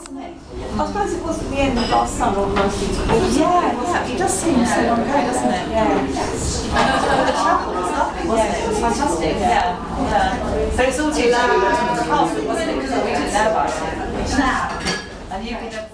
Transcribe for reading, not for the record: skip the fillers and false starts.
wasn't it? I suppose it was at the end of last summer almost into autumn. Yeah, it does seem so long ago, doesn't it? Yeah. The chapel was lovely, wasn't it? It was fantastic. Yeah. So it's all due to the castle, wasn't it? Because we didn't know about it. And you've been